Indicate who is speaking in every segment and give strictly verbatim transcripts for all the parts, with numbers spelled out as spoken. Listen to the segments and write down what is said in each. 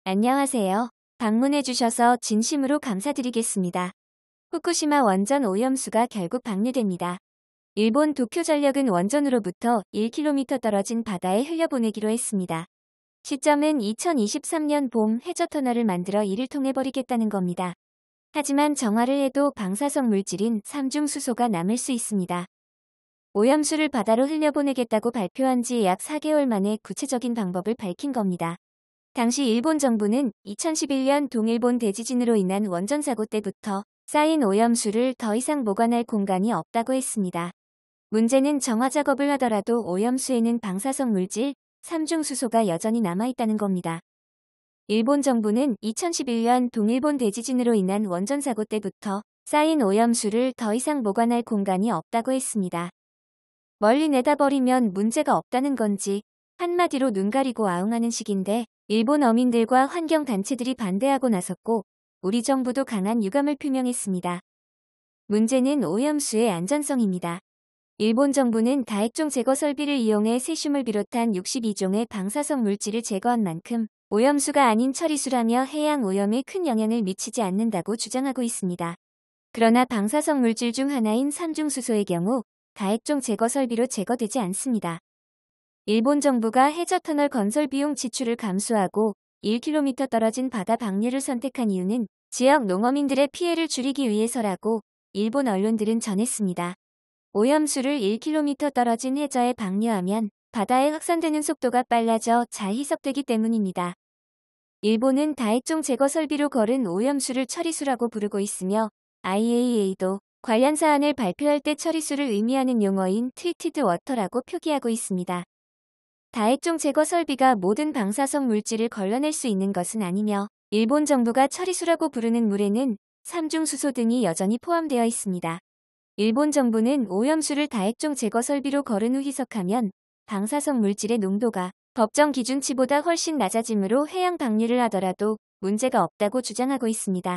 Speaker 1: 안녕하세요. 방문해주셔서 진심으로 감사드리겠습니다. 후쿠시마 원전 오염수가 결국 방류됩니다. 일본 도쿄전력은 원전으로부터 일 킬로미터 떨어진 바다에 흘려보내기로 했습니다. 시점은 이천이십삼 년 봄 해저터널을 만들어 이를 통해버리겠다는 겁니다. 하지만 정화를 해도 방사성 물질인 삼중수소가 남을 수 있습니다. 오염수를 바다로 흘려보내겠다고 발표한 지 약 사 개월 만에 구체적인 방법을 밝힌 겁니다. 당시 일본 정부는 이천십일 년 동일본 대지진으로 인한 원전 사고 때부터 쌓인 오염수를 더 이상 보관할 공간이 없다고 했습니다. 문제는 정화 작업을 하더라도 오염수에는 방사성 물질, 삼중수소가 여전히 남아있다는 겁니다. 일본 정부는 이천십일 년 동일본 대지진으로 인한 원전 사고 때부터 쌓인 오염수를 더 이상 보관할 공간이 없다고 했습니다. 멀리 내다버리면 문제가 없다는 건지 한마디로 눈 가리고 아웅하는 식인데 일본 어민들과 환경단체들이 반대하고 나섰고 우리 정부도 강한 유감을 표명했습니다. 문제는 오염수의 안전성입니다. 일본 정부는 다액종 제거 설비를 이용해 세슘을 비롯한 육십이 종의 방사성 물질을 제거한 만큼 오염수가 아닌 처리수라며 해양 오염에 큰 영향을 미치지 않는다고 주장하고 있습니다. 그러나 방사성 물질 중 하나인 삼중수소의 경우 다액종 제거 설비로 제거되지 않습니다. 일본 정부가 해저터널 건설 비용 지출을 감수하고 일 킬로미터 떨어진 바다 방류를 선택한 이유는 지역 농어민들의 피해를 줄이기 위해서라고 일본 언론들은 전했습니다. 오염수를 일 킬로미터 떨어진 해저에 방류하면 바다에 확산되는 속도가 빨라져 잘 희석되기 때문입니다. 일본은 다액종 제거 설비로 거른 오염수를 처리수라고 부르고 있으며 아이에이이에이도 관련 사안을 발표할 때 처리수를 의미하는 용어인 트리티드 워터라고 표기하고 있습니다. 다액종 제거 설비가 모든 방사성 물질을 걸러낼 수 있는 것은 아니며 일본 정부가 처리수라고 부르는 물에는 삼중수소 등이 여전히 포함되어 있습니다. 일본 정부는 오염수를 다액종 제거 설비로 거른 후 희석하면 방사성 물질의 농도가 법정 기준치보다 훨씬 낮아지므로 해양 방류를 하더라도 문제가 없다고 주장하고 있습니다.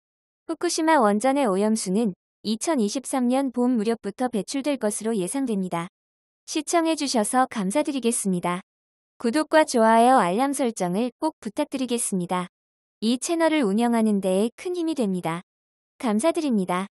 Speaker 1: 후쿠시마 원전의 오염수는 이천이십삼 년 봄 무렵부터 배출될 것으로 예상됩니다. 시청해주셔서 감사드리겠습니다. 구독과 좋아요 알람 설정을 꼭 부탁드리겠습니다. 이 채널을 운영하는 데에 큰 힘이 됩니다. 감사드립니다.